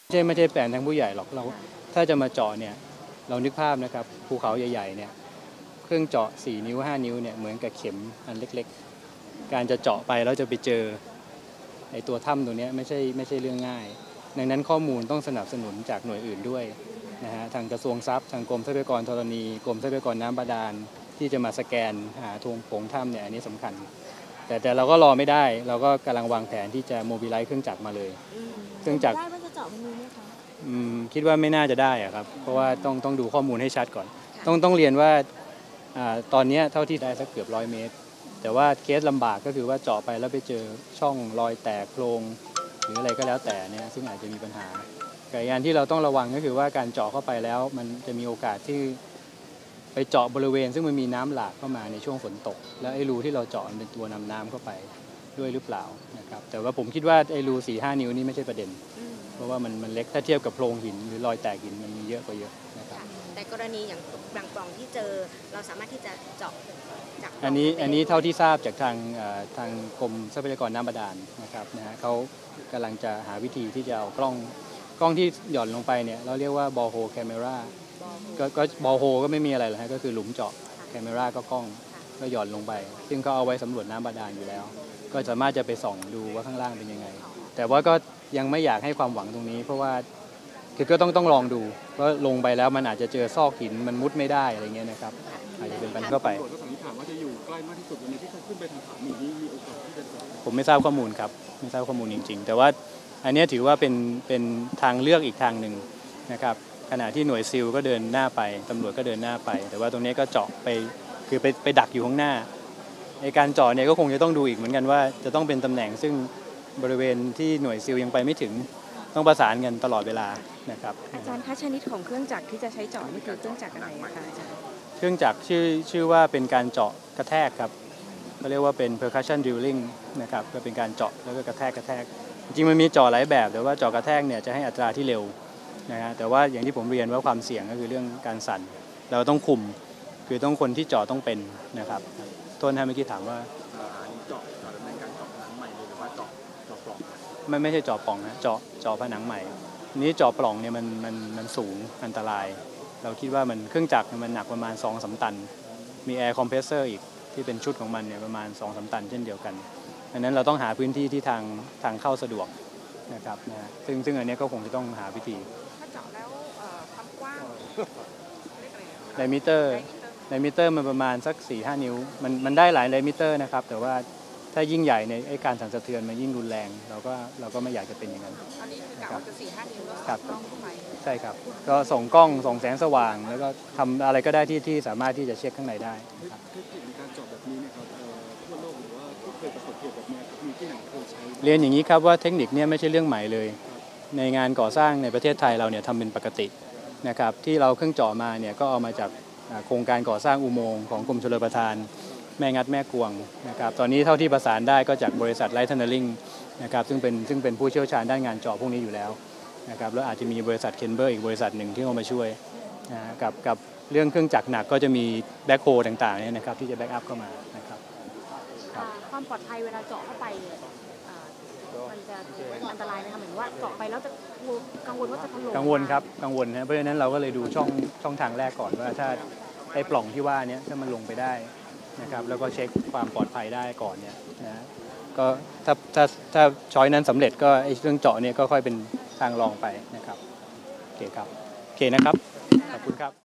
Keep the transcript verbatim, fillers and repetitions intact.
ไม่ใช่ไม่ใช่แปลนทั้งผู้ใหญ่หรอกเราถ้าจะมาเจาะเนี่ยเรานึกภาพนะครับภูเขาใหญ่ๆเนี่ยเครื่องเจาะสี่นิ้วห้านิ้วเนี่ยเหมือนกับเข็มอันเล็กๆการจะเจาะไปแล้วจะไปเจอไอ้ตัวถ้ำตัวนี้ไม่ใช่ไม่ใช่เรื่องง่ายดังนั้นข้อมูลต้องสนับสนุนจากหน่วยอื่นด้วยนะฮะทางกระทรวงทรัพย์ทางกรมทรัพยากรธรณีกรมทรัพยากรน้ำบาดาลที่จะมาสแกนหาทวงโผงถ้ำเนี่ยอันนี้สำคัญแต่แต่เราก็รอไม่ได้เราก็กำลังวางแผนที่จะโมบิไลซ์เครื่องจักรมาเลยเครื่องจักรได้ว่าจะเจาะมันมีไหมคะคิดว่าไม่น่าจะได้อะครับเพราะว่าต้องต้องดูข้อมูลให้ชัดก่อนต้องต้องเรียนว่าตอนนี้เท่าที่ได้สักเกือบร้อยเมตรแต่ว่าเคสลำบากก็คือว่าเจาะไปแล้วไปเจอช่องรอยแตกโพรงหรืออะไรก็แล้วแต่เนี่ยซึ่งอาจจะมีปัญหาแต่อย่างที่เราต้องระวังก็คือว่าการเจาะเข้าไปแล้วมันจะมีโอกาสที่ไปเจาะบริเวณซึ่งมันมีน้ำหลากเข้ามาในช่วงฝนตกแล้วไอ้รูที่เราเจาะมันเป็นตัวนำน้ำเข้าไปด้วยหรือเปล่านะครับแต่ว่าผมคิดว่าไอ้รูสี่ห้านิ้วนี่ไม่ใช่ประเด็นเพราะว่ามันมันเล็กถ้าเทียบกับโพรงหินหรือรอยแตกหินมันมีเยอะกว่าเยอะนะครับแต่กรณีอย่างบางปล่องที่เจอเราสามารถที่จะเจาะจากอันนี้อันนี้เท่าที่ทราบจากทางทางกรมทรัพยากรน้ำบาดาลนะครับนะฮะเขากำลังจะหาวิธีที่จะเอากล้องกล้องที่หย่อนลงไปเนี่ยเราเรียกว่าบอลโฮแคมเมราก็บอลโฮก็ไม่มีอะไรเลยฮะก็คือหลุมเจาะแคมเมราก็กล้องก็หย่อนลงไปซึ่งก็เอาไว้สำรวจน้ำบาดาลอยู่แล้วก็สามารถจะไปส่องดูว่าข้างล่างเป็นยังไงแต่ว่าก็ยังไม่อยากให้ความหวังตรงนี้เพราะว่าคือก็ต้องต้องลองดูว่าลงไปแล้วมันอาจจะเจอซอกหินมันมุดไม่ได้อะไรเงี้ยนะครับอาจจะเป็นปัญหาเข้าไปก็สันนิษฐานว่าจะอยู่ใกล้มากที่สุดวันนี้ที่เขาขึ้นไปทางผาหมีนี่มีโอกาสที่จะเจอผมไม่ทราบข้อมูลครับไม่ทราบข้อมูลจริงๆแต่ว่าอันนี้ถือว่าเป็นเป็นทางเลือกอีกทางหนึ่งนะครับขณะที่หน่วยซิลก็เดินหน้าไปตำรวจก็เดินหน้าไปแต่ว่าตรงนี้ก็เจาะไปคือไปไปดักอยู่ข้างหน้าในการเจาะเนี่ยก็คงจะต้องดูอีกเหมือนกันว่าจะต้องเป็นตำแหน่งซึ่งบริเวณที่หน่วยซิลยังไปไม่ถึงต้องประสานกันตลอดเวลานะครับอาจารย์คะชนิดของเครื่องจักรที่จะใช้เจาะนี่คือเครื่องจักรอะไรคะอาจารย์เครื่องจักรชื่อชื่อว่าเป็นการเจาะกระแทกครับเขาเรียกว่าเป็น percussion drilling นะครับก็เป็นการเจาะแล้วก็กระแทกกระแทกจริงๆมันมีเจาะหลายแบบแต่ว่าเจาะกระแทกเนี่ยจะให้อัตราที่เร็วนะฮะแต่ว่าอย่างที่ผมเรียนว่าความเสี่ยงก็คือเรื่องการสั่นเราต้องคุมคือต้องคนที่เจาะต้องเป็นนะครับต้นท่านเมื่อกี้ถามว่าเจาะเจาะดำเนินการเจาะผนังใหม่หรือว่าเจาะเจาะปล่องไม่ไม่ใช่เจาะปล่องนะเจาะเจาะผนังใหม่นี้เจาะปล่องเนี่ยมันมันมันสูงอันตรายเราคิดว่ามันเครื่องจักรมันหนักประมาณ สองถึงสาม ตันมีแอร์คอมเพรสเซอร์อีกที่เป็นชุดของมันเนี่ยประมาณ สองถึงสาม ตันเช่นเดียวกันดังนั้นเราต้องหาพื้นที่ที่ทางทางเข้าสะดวกนะครับนะซึ่งซึ่งอันนี้ก็คงจะต้องหาวิธีถ้าเจาะแล้วความกว้างไดมิเตอร์ไดมิเตอร์มันประมาณสัก สี่ห้า นิ้วมันมันได้หลายไดมิเตอร์นะครับแต่ว่าถ้ายิ่งใหญ่ในไอ้การสั่นสะเทือนมันยิ่งรุนแรงเราก็เราก็ไม่อยากจะเป็นอย่างนั้นอันนี้คือกะว่าจะ สี่ห้า นิ้วแล้วครับกล้องเข้าไปใช่ครับก็ส่งกล้องส่งแสงสว่างแล้วก็ทำอะไรก็ได้ที่ที่สามารถที่จะเช็คข้างในได้เทคนิคในการเจาะแบบนี้นะครับทั่วโลกหรือว่าที่เคยประสบเหตุแบบนี้มีที่ไหนเคยใช้เรียนอย่างนี้ครับว่าเทคนิคเนี่ยไม่ใช่เรื่องใหม่เลยในงานก่อสร้างในประเทศไทยเราเนี่ยทำเป็นปกตินะครับที่เราเครื่องเจาะมาเนี่ยก็เอามาจากโครงการก่อสร้างอุโมงค์ของกรมชลประทานแม่งัดแม่กวงนะครับตอนนี้เท่าที่ประสานได้ก็จากบริษัทไลท์ทันเนอร์ลิงนะครับซึ่งเป็นซึ่งเป็นผู้เชี่ยวชาญด้านงานเจาะพวกนี้อยู่แล้วนะครับแล้วอาจจะมีบริษัทเคนเบอร์อีกบริษัทหนึ่งที่เข้ามาช่วยนะกับกับเรื่องเครื่องจักรหนักก็จะมีแบ็คโฮต่างๆเนี่ยนะครับที่จะแบ็กอัพเข้ามานะครับความปลอดภัยเวลาเจาะเข้าไปมันจะอันตรายไหมคะเหมือนว่าเจาะไปแล้วจะกังวลว่าจะถล่มกังวลครับกังวลนะเพราะฉะนั้นเราก็เลยดูช่องช่องทางแรกก่อนว่าถ้าไอ้ปล่องที่ว่านี้ถ้ามันลงไปได้นะครับแล้วก็เช็คความปลอดภัยได้ก่อนเนี่ยนะก็ถ้าถ้าถ้าช้อยนั้นสำเร็จก็ไอ้เรื่องเจาะเนี่ยก็ค่อยเป็นทางรองไปนะครับโอเคครับโอเคนะครับขอบคุณครับ